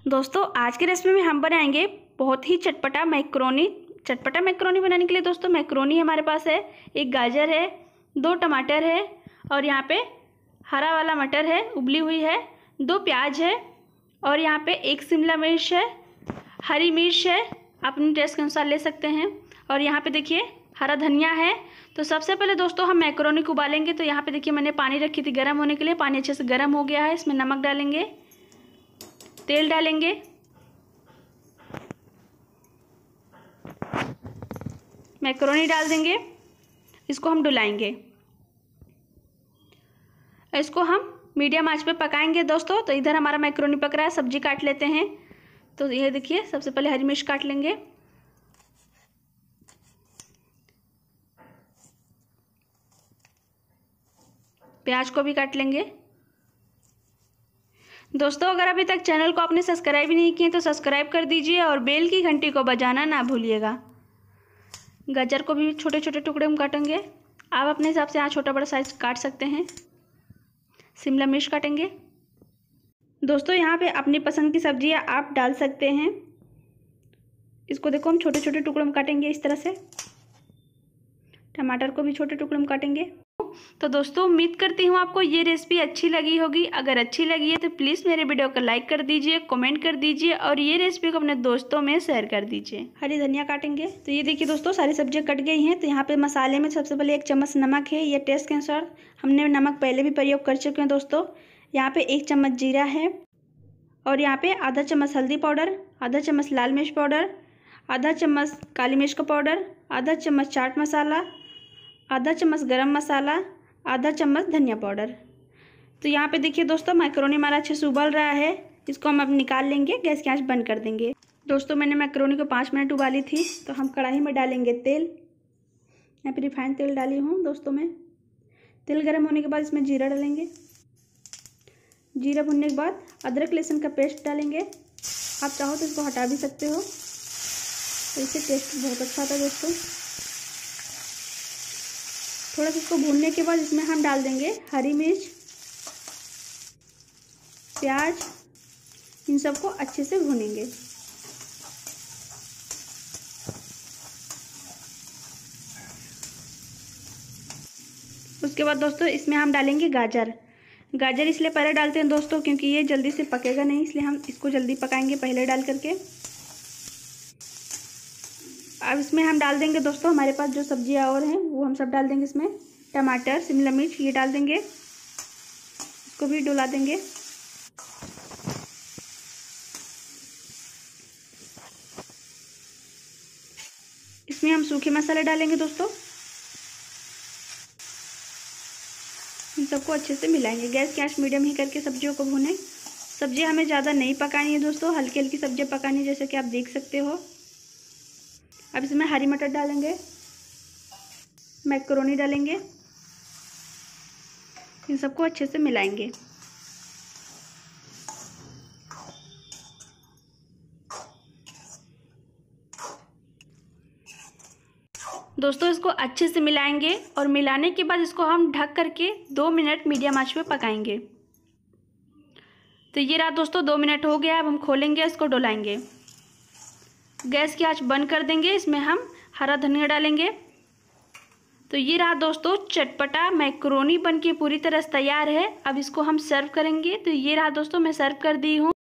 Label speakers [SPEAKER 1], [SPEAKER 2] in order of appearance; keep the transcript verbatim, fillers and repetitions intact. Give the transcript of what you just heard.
[SPEAKER 1] दोस्तों आज की रेसिपी में हम बनाएंगे बहुत ही चटपटा मैक्रोनी। चटपटा मैक्रोनी बनाने के लिए दोस्तों मैक्रोनी हमारे पास है, एक गाजर है, दो टमाटर है और यहाँ पे हरा वाला मटर है, उबली हुई है, दो प्याज है और यहाँ पे एक शिमला मिर्च है, हरी मिर्च है, आप अपने टेस्ट के अनुसार ले सकते हैं। और यहाँ पे देखिए हरा धनिया है। तो सबसे पहले दोस्तों हम मैक्रोनी को उबालेंगे। तो यहाँ पे देखिए मैंने पानी रखी थी गर्म होने के लिए, पानी अच्छे से गर्म हो गया है। इसमें नमक डालेंगे, तेल डालेंगे, मैक्रोनी डाल देंगे, इसको हम डुलाएंगे, इसको हम मीडियम आंच पे पकाएंगे दोस्तों। तो इधर हमारा मैक्रोनी पक रहा है, सब्जी काट लेते हैं। तो ये देखिए सबसे पहले हरी मिर्च काट लेंगे, प्याज को भी काट लेंगे। दोस्तों अगर अभी तक चैनल को आपने सब्सक्राइब नहीं किए तो सब्सक्राइब कर दीजिए और बेल की घंटी को बजाना ना भूलिएगा। गाजर को भी छोटे छोटे टुकड़े में काटेंगे, आप अपने हिसाब से यहाँ छोटा बड़ा साइज काट सकते हैं। शिमला मिर्च काटेंगे। दोस्तों यहाँ पे अपनी पसंद की सब्जियाँ आप डाल सकते हैं। इसको देखो हम छोटे छोटे टुकड़ों में काटेंगे इस तरह से। टमाटर को भी छोटे टुकड़ों में काटेंगे। तो दोस्तों उम्मीद करती हूँ आपको ये रेसिपी अच्छी लगी होगी। अगर अच्छी लगी है तो प्लीज़ मेरे वीडियो को लाइक कर दीजिए, कमेंट कर दीजिए और ये रेसिपी को अपने दोस्तों में शेयर कर दीजिए। हरी धनिया काटेंगे। तो ये देखिए दोस्तों सारी सब्जियां कट गई हैं। तो यहाँ पे मसाले में सबसे पहले एक चम्मच नमक है, ये टेस्ट के अनुसार। हमने नमक पहले भी प्रयोग कर चुके हैं दोस्तों। यहाँ पे एक चम्मच जीरा है और यहाँ पे आधा चम्मच हल्दी पाउडर, आधा चम्मच लाल मिर्च पाउडर, आधा चम्मच काली मिर्च का पाउडर, आधा चम्मच चाट मसाला, आधा चम्मच गरम मसाला, आधा चम्मच धनिया पाउडर। तो यहाँ पे देखिए दोस्तों मैक्रोनी हमारा अच्छे से उबल रहा है। इसको हम अब निकाल लेंगे, गैस की आंच बंद कर देंगे। दोस्तों मैंने मैक्रोनी को पाँच मिनट उबाली थी। तो हम कढ़ाई में डालेंगे तेल। यहाँ पे रिफाइंड तेल डाली हूँ दोस्तों मैं। तेल गर्म होने के बाद इसमें जीरा डालेंगे। जीरा भुनने के बाद अदरक लहसुन का पेस्ट डालेंगे। आप चाहो तो इसको हटा भी सकते हो, तो इससे टेस्ट बहुत अच्छा आता है दोस्तों। थोड़ा सा इसको भूनने के बाद इसमें हम डाल देंगे हरी मिर्च, प्याज, इन सबको अच्छे से भूनेंगे। उसके बाद दोस्तों इसमें हम डालेंगे गाजर। गाजर इसलिए पहले डालते हैं दोस्तों क्योंकि ये जल्दी से पकेगा नहीं, इसलिए हम इसको जल्दी पकाएंगे पहले डाल करके। अब इसमें हम डाल देंगे दोस्तों हमारे पास जो सब्जियां और हैं वो हम सब डाल देंगे इसमें। टमाटर, शिमला मिर्च ये डाल देंगे, इसको भी डुला देंगे। इसमें हम सूखे मसाले डालेंगे दोस्तों। इन सबको अच्छे से मिलाएंगे। गैस की आंच मीडियम ही करके सब्जियों को भूनें। सब्जियां हमें ज़्यादा नहीं पकानी है दोस्तों, हल्की हल्की सब्जियां पकानी है जैसे कि आप देख सकते हो। अब इसमें हरी मटर डालेंगे, मैक्रोनी डालेंगे, इन सबको अच्छे से मिलाएंगे। दोस्तों इसको अच्छे से मिलाएंगे और मिलाने के बाद इसको हम ढक करके दो मिनट मीडियम आंच पे पकाएंगे। तो ये रहा दोस्तों दो मिनट हो गया। अब हम खोलेंगे, इसको डुलाएंगे, गैस की आंच बंद कर देंगे। इसमें हम हरा धनिया डालेंगे। तो ये रहा दोस्तों चटपटा मैक्रोनी बनके पूरी तरह से तैयार है। अब इसको हम सर्व करेंगे। तो ये रहा दोस्तों मैं सर्व कर दी हूँ।